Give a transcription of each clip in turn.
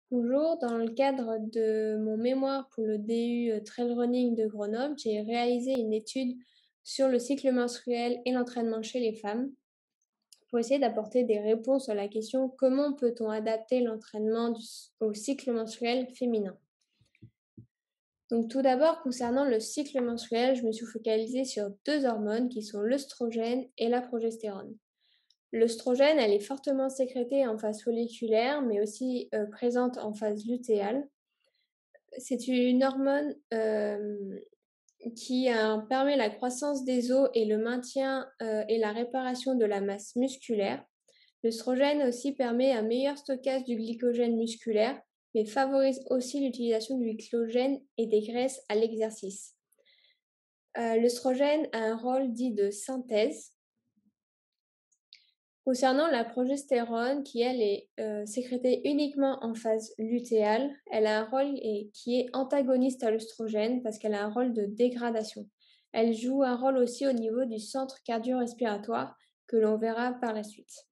Bonjour, dans le cadre de mon mémoire pour le DU Trail Running de Grenoble, j'ai réalisé une étude sur le cycle menstruel et l'entraînement chez les femmes pour essayer d'apporter des réponses à la question comment peut-on adapter l'entraînement au cycle menstruel féminin. Donc tout d'abord, concernant le cycle menstruel, je me suis focalisée sur deux hormones qui sont l'œstrogène et la progestérone. L'œstrogène, elle est fortement sécrétée en phase folliculaire, mais aussi présente en phase lutéale. C'est une hormone qui permet la croissance des os et le maintien et la réparation de la masse musculaire. L'œstrogène aussi permet un meilleur stockage du glycogène musculaire, mais favorise aussi l'utilisation du glycogène et des graisses à l'exercice. L'œstrogène a un rôle dit de synthèse. Concernant la progestérone, qui elle est sécrétée uniquement en phase lutéale, elle a un rôle qui est antagoniste à l'œstrogène parce qu'elle a un rôle de dégradation. Elle joue un rôle aussi au niveau du centre cardio-respiratoire que l'on verra par la suite.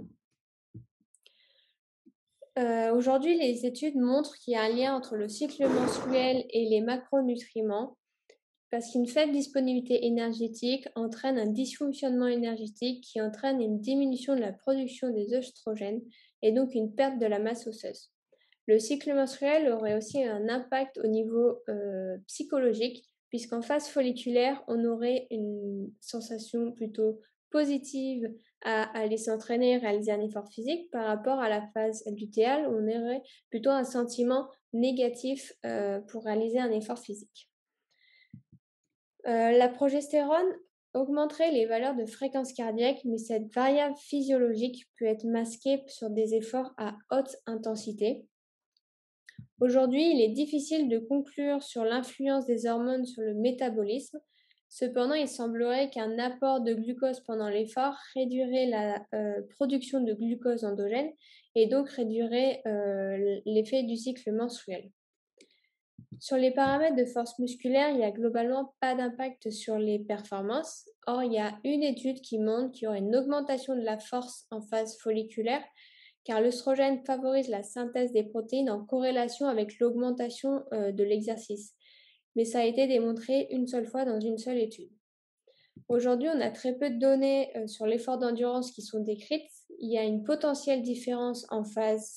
Aujourd'hui, les études montrent qu'il y a un lien entre le cycle menstruel et les macronutriments parce qu'une faible disponibilité énergétique entraîne un dysfonctionnement énergétique qui entraîne une diminution de la production des œstrogènes et donc une perte de la masse osseuse. Le cycle menstruel aurait aussi un impact au niveau psychologique, puisqu'en phase folliculaire, on aurait une sensation plutôt positive à aller s'entraîner, réaliser un effort physique, par rapport à la phase lutéale, où on aurait plutôt un sentiment négatif pour réaliser un effort physique. La progestérone augmenterait les valeurs de fréquence cardiaque, mais cette variable physiologique peut être masquée sur des efforts à haute intensité. Aujourd'hui, il est difficile de conclure sur l'influence des hormones sur le métabolisme. Cependant, il semblerait qu'un apport de glucose pendant l'effort réduirait la production de glucose endogène et donc réduirait l'effet du cycle menstruel. Sur les paramètres de force musculaire, il n'y a globalement pas d'impact sur les performances. Or, il y a une étude qui montre qu'il y aurait une augmentation de la force en phase folliculaire, car l'œstrogène favorise la synthèse des protéines en corrélation avec l'augmentation de l'exercice. Mais ça a été démontré une seule fois dans une seule étude. Aujourd'hui, on a très peu de données sur l'effort d'endurance qui sont décrites. Il y a une potentielle différence en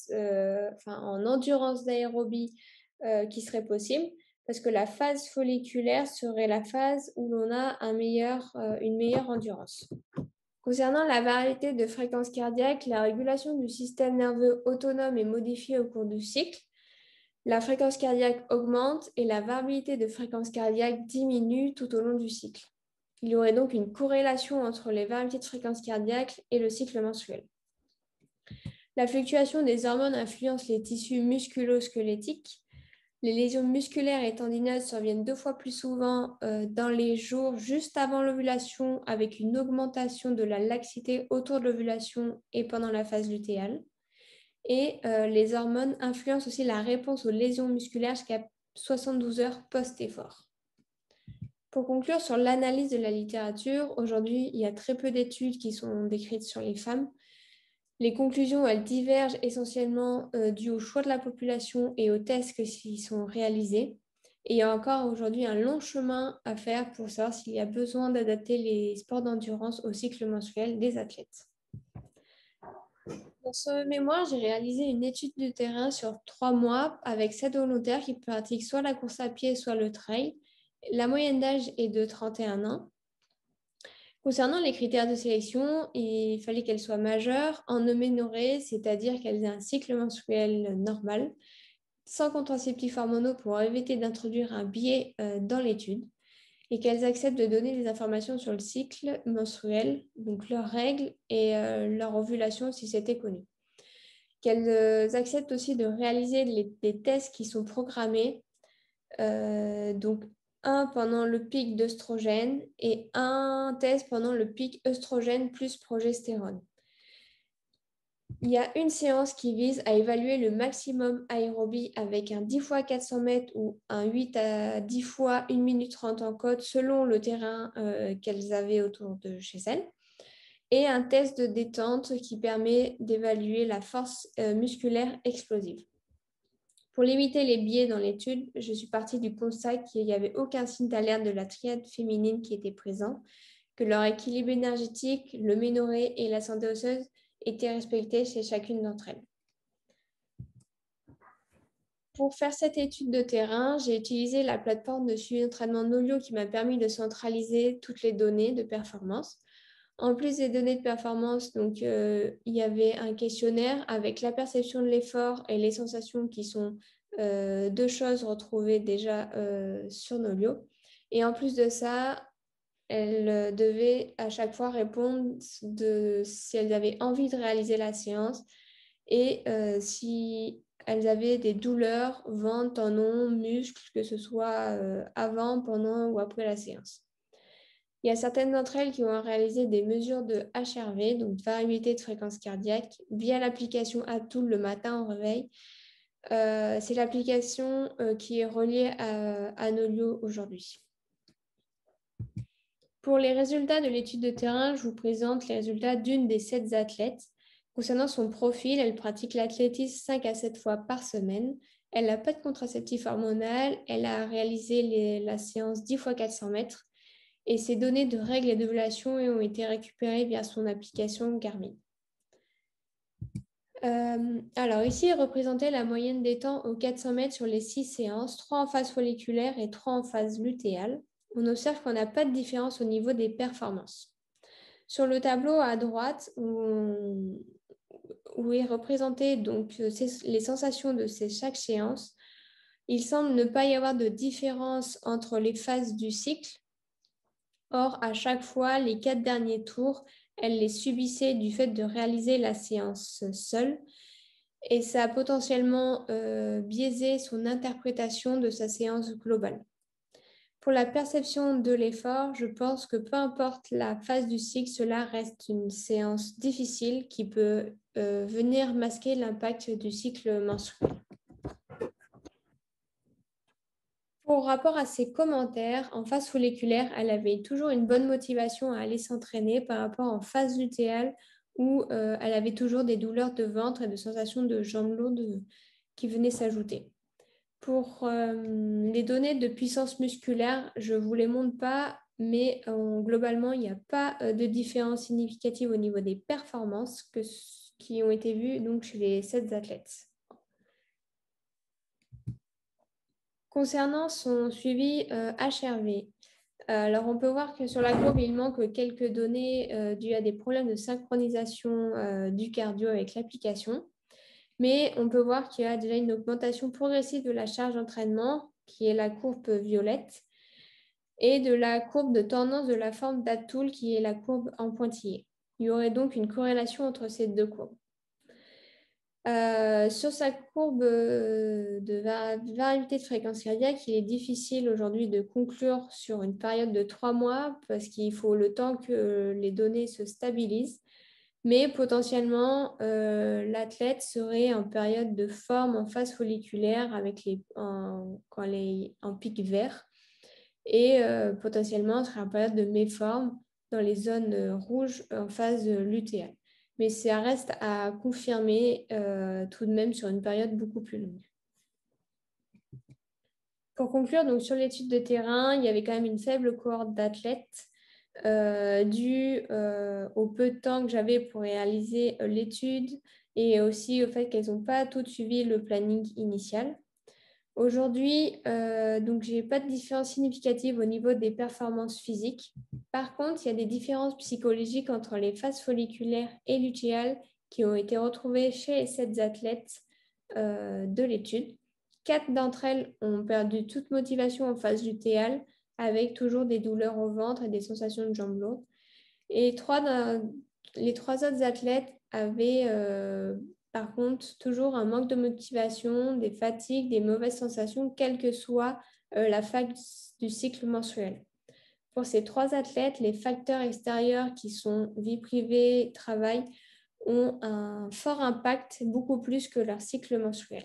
en endurance d'aérobie qui serait possible, parce que la phase folliculaire serait la phase où l'on a une meilleure endurance. Concernant la variété de fréquence cardiaque, la régulation du système nerveux autonome est modifiée au cours du cycle. La fréquence cardiaque augmente et la variabilité de fréquence cardiaque diminue tout au long du cycle. Il y aurait donc une corrélation entre les variabilités de fréquence cardiaque et le cycle menstruel. La fluctuation des hormones influence les tissus musculo-squelettiques. Les lésions musculaires et tendineuses surviennent 2 fois plus souvent dans les jours juste avant l'ovulation, avec une augmentation de la laxité autour de l'ovulation et pendant la phase lutéale. Et les hormones influencent aussi la réponse aux lésions musculaires jusqu'à 72 heures post-effort. Pour conclure sur l'analyse de la littérature, aujourd'hui, il y a très peu d'études qui sont décrites sur les femmes. Les conclusions, elles divergent essentiellement dues au choix de la population et aux tests qui sont réalisés. Et il y a encore aujourd'hui un long chemin à faire pour savoir s'il y a besoin d'adapter les sports d'endurance au cycle menstruel des athlètes. Dans ce mémoire, j'ai réalisé une étude de terrain sur 3 mois avec 7 volontaires qui pratiquent soit la course à pied, soit le trail. La moyenne d'âge est de 31 ans. Concernant les critères de sélection, il fallait qu'elles soient majeures, en aménorrhée, c'est-à-dire qu'elles aient un cycle menstruel normal, sans contraceptifs hormonaux pour éviter d'introduire un biais dans l'étude, et qu'elles acceptent de donner des informations sur le cycle menstruel, donc leurs règles et leur ovulation si c'était connu. Qu'elles acceptent aussi de réaliser des tests qui sont programmés, donc un pendant le pic d'œstrogène et un test pendant le pic œstrogène plus progestérone. Il y a une séance qui vise à évaluer le maximum aérobie avec un 10 x 400 mètres ou un 8 à 10 fois 1 minute 30 en côte selon le terrain qu'elles avaient autour de chez elles. Et un test de détente qui permet d'évaluer la force musculaire explosive. Pour limiter les biais dans l'étude, je suis partie du constat qu'il n'y avait aucun signe d'alerte de la triade féminine qui était présent, que leur équilibre énergétique, le ménorrhée et la santé osseuse étaient respectés chez chacune d'entre elles. Pour faire cette étude de terrain, j'ai utilisé la plateforme de suivi d'entraînement Nolio qui m'a permis de centraliser toutes les données de performance. En plus des données de performance, donc, il y avait un questionnaire avec la perception de l'effort et les sensations qui sont deux choses retrouvées déjà sur Nolio. Et en plus de ça, elles devaient à chaque fois répondre si elles avaient envie de réaliser la séance et si elles avaient des douleurs, ventre, tendons, muscles, que ce soit avant, pendant ou après la séance. Il y a certaines d'entre elles qui ont réalisé des mesures de HRV, donc variabilité de fréquence cardiaque, via l'application Atoll le matin au réveil. C'est l'application qui est reliée à Nolio aujourd'hui. Pour les résultats de l'étude de terrain, je vous présente les résultats d'une des 7 athlètes. Concernant son profil, elle pratique l'athlétisme 5 à 7 fois par semaine. Elle n'a pas de contraceptif hormonal. Elle a réalisé la séance 10 fois 400 mètres. Et ses données de règles et d'ovulation ont été récupérées via son application Garmin. Alors ici, représenter la moyenne des temps aux 400 mètres sur les 6 séances, 3 en phase folliculaire et 3 en phase lutéale. On observe qu'on n'a pas de différence au niveau des performances. Sur le tableau à droite, où est représenté donc les sensations de chaque séance, il semble ne pas y avoir de différence entre les phases du cycle. Or, à chaque fois, les 4 derniers tours, elle les subissait du fait de réaliser la séance seule. Et ça a potentiellement biaisé son interprétation de sa séance globale. Pour la perception de l'effort, je pense que peu importe la phase du cycle, cela reste une séance difficile qui peut venir masquer l'impact du cycle menstruel. Par rapport à ses commentaires, en phase folliculaire, elle avait toujours une bonne motivation à aller s'entraîner par rapport en phase lutéale où elle avait toujours des douleurs de ventre et de sensations de jambes lourdes qui venaient s'ajouter. Pour les données de puissance musculaire, je ne vous les montre pas, mais globalement, il n'y a pas de différence significative au niveau des performances qui ont été vues donc, chez les 7 athlètes. Concernant son suivi HRV, alors on peut voir que sur la courbe, il manque quelques données dues à des problèmes de synchronisation du cardio avec l'application. Mais on peut voir qu'il y a déjà une augmentation progressive de la charge d'entraînement, qui est la courbe violette, et de la courbe de tendance de la forme d'Atoll, qui est la courbe en pointillé. Il y aurait donc une corrélation entre ces deux courbes. Sur sa courbe de variabilité de fréquence cardiaque, il est difficile aujourd'hui de conclure sur une période de 3 mois parce qu'il faut le temps que les données se stabilisent. Mais potentiellement, l'athlète serait en période de forme en phase folliculaire avec en pic vert et potentiellement serait en période de méforme dans les zones rouges en phase lutéale. Mais ça reste à confirmer tout de même sur une période beaucoup plus longue. Pour conclure, donc, sur l'étude de terrain, il y avait quand même une faible cohorte d'athlètes dû au peu de temps que j'avais pour réaliser l'étude et aussi au fait qu'elles n'ont pas toutes suivi le planning initial. Aujourd'hui, donc, je n'ai pas de différence significative au niveau des performances physiques. Par contre, il y a des différences psychologiques entre les phases folliculaires et lutéales qui ont été retrouvées chez les 7 athlètes de l'étude. 4 d'entre elles ont perdu toute motivation en phase lutéale avec toujours des douleurs au ventre et des sensations de jambes lourdes. Et les 3 autres athlètes avaient par contre toujours un manque de motivation, des fatigues, des mauvaises sensations, quelle que soit la phase du cycle menstruel. Pour ces 3 athlètes, les facteurs extérieurs qui sont vie privée, travail, ont un fort impact, beaucoup plus que leur cycle menstruel.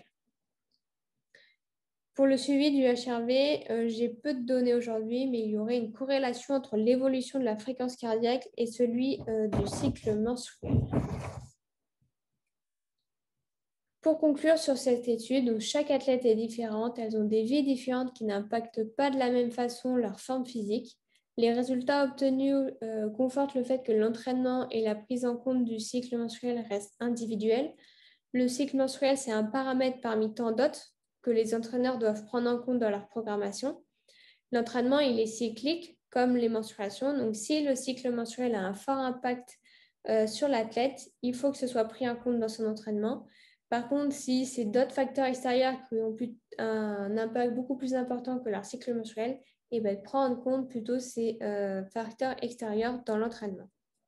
Pour le suivi du HRV, j'ai peu de données aujourd'hui, mais il y aurait une corrélation entre l'évolution de la fréquence cardiaque et celui du cycle menstruel. Pour conclure sur cette étude, où chaque athlète est différente, elles ont des vies différentes qui n'impactent pas de la même façon leur forme physique. Les résultats obtenus confortent le fait que l'entraînement et la prise en compte du cycle menstruel restent individuels. Le cycle menstruel, c'est un paramètre parmi tant d'autres que les entraîneurs doivent prendre en compte dans leur programmation. L'entraînement, il est cyclique, comme les menstruations. Donc, si le cycle menstruel a un fort impact sur l'athlète, il faut que ce soit pris en compte dans son entraînement. Par contre, si c'est d'autres facteurs extérieurs qui ont un impact beaucoup plus important que leur cycle menstruel, et bien, prendre en compte plutôt ces facteurs extérieurs dans l'entraînement.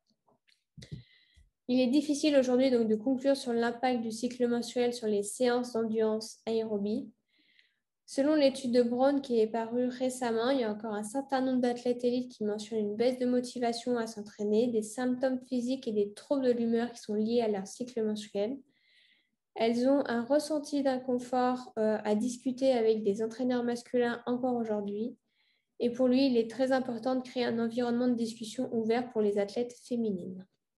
Il est difficile aujourd'hui donc de conclure sur l'impact du cycle menstruel sur les séances d'endurance aérobie. Selon l'étude de Brown qui est parue récemment, il y a encore un certain nombre d'athlètes élites qui mentionnent une baisse de motivation à s'entraîner, des symptômes physiques et des troubles de l'humeur qui sont liés à leur cycle menstruel. Elles ont un ressenti d'inconfort à discuter avec des entraîneurs masculins encore aujourd'hui. Et pour lui, il est très important de créer un environnement de discussion ouvert pour les athlètes féminines.